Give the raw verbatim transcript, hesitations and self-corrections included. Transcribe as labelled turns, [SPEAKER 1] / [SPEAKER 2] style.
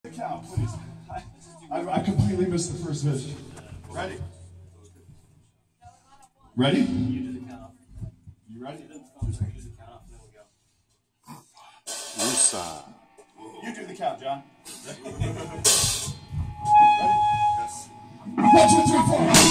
[SPEAKER 1] Count, please. I, I completely missed the first vision. Ready? Ready?
[SPEAKER 2] You do the count.
[SPEAKER 1] You ready?
[SPEAKER 2] You do the count, then we go.
[SPEAKER 3] Woosah.
[SPEAKER 1] You do the count, John. Ready?
[SPEAKER 3] Yes.
[SPEAKER 1] One, two, three, four.